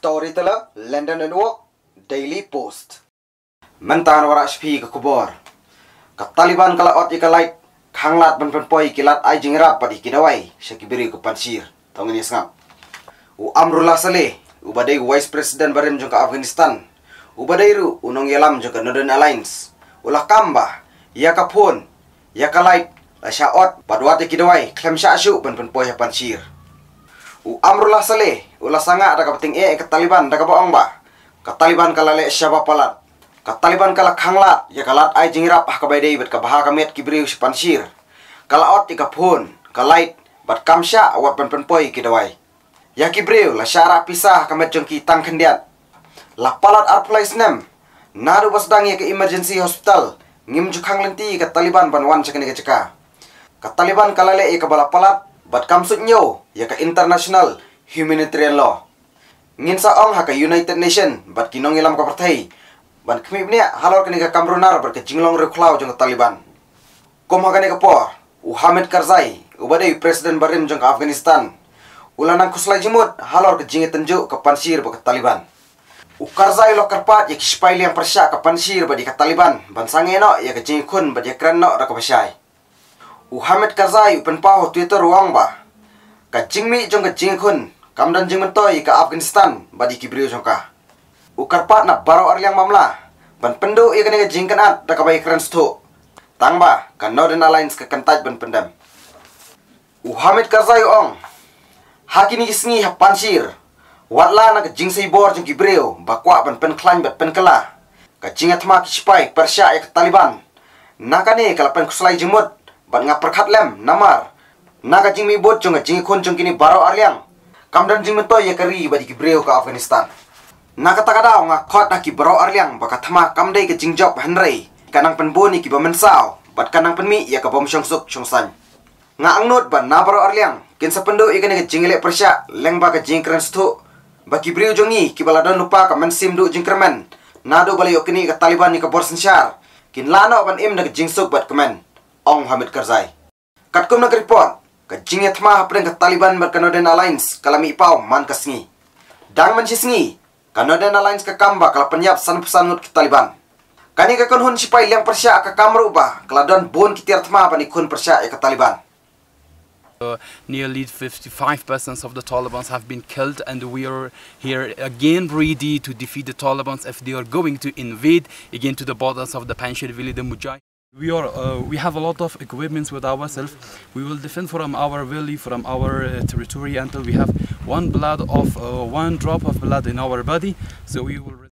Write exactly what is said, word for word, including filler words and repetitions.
Storyteller, London and Walk, Daily Post. Mentan warak sepi ke kubur. Ke Taliban kala ot ika light, khanglat ban penpoi kilat ai jingrap padi kidawai, syakibiri ke pansir. Tong ini sengap. U Amrullah Saleh, u badai Vice President barim jong ke Afghanistan. U badai ru unong yalam jong ke Northern Alliance. Ulah kamba, ya ka phone, ya ka light, la syaot badwat kidawai, klem syasyu ban penpoi pansir. U Amrullah Saleh, ulah sangat ada kepenting eh ke Taliban, ada kebaong ba. Ke Taliban kala le syaba palat. Ke Taliban kala khanglat, ya kalat ai jingrap ah kabai dei bet kabaha kamet kibriu sipansir. Kala ot ika phone, kalait bat kamsya awat pen penpoi kidawai. Ya kibriu la syara pisah kamet jongki tang kendiat. La palat ar place nem. Naru basdang ya ke emergency hospital. Ngim jukhang lenti ke Taliban banwan cekene ke ceka. Ke Taliban kala le ika bala palat bat kamsut nyo ya ke international humanitarian law. Ngin saong ha ke United Nation bat kinong ilam ka partai. Ban kemi bnia halor kini ke Kamrunar ber ke jinglong reklau jong ke Taliban. Kom ha kani ke por, u Hamid Karzai, u badai presiden barim jong ke Afghanistan. Ulanang kuslai jimut halor ke jingi tenjuk ke pansir ber ke Taliban. U Karzai lo kerpat ya kispai liang persyak ke pansir ber di ke Taliban. Ban sange no ya ke jingi kun ber di keren no ra ke pasyai. U Hamid Karzai u penpau Twitter ruang ba. Ka jingmi jong ke jingi kun, kamdan jing mentoi ke Afghanistan ber di kibriu jong ka. Ukarpat nak baro arliang mamla ban pendu ia kena jingkan at dak bai keren stu tangba kan Northern Alliance ke kentaj ban pendam u Hamid Karzai ong hakini isngi ha pansir watla nak jing sei bor jing gibreu bakwa ban pen klan bat pen kala ka jingat ma ki spai persya ke Taliban nakane kala pen kuslai jimut ban ngap perkhat lem namar naga jing mi bot jong jing khon jong kini baro arliang kamdan jing mentoi ya kari badi gibreu ke Afghanistan. Nak kata kadau ngak kot nak kibro arliang baka thama kamdei ke jingjop hanrei kanang penboni ki bamensau bat kanang penmi ya ka bom syongsuk syongsan nga angnut ban na baro arliang kin sapendo ikane ke jingle persya leng ba ke jingkren stu baki briu jongi ki baladon lupa ka mensim du jingkremen nado bali okini ke Taliban ni ke borsensyar kin lano ban im nak jingsuk bat kemen ong Hamid Karzai katkum nak report ke jinge thama hapren ke Taliban ber Northern Alliance kalami pau man kasngi dang man sisngi Northern Alliance ke kamba kala penyap san pesanut ke Taliban. Kani ke kun sipai liang persya ke kamru ba kala don bon kitir thma pani kun persya ke Taliban. Uh, nearly fifty-five percent of the Taliban have been killed, and we are here again ready to defeat the Taliban if they are going to invade again to the borders of the Panjshir village, the Mujahid. We are. Uh, we have a lot of equipments with ourselves. We will defend from our valley, from our uh, territory until we have one blood of uh, one drop of blood in our body. So we will.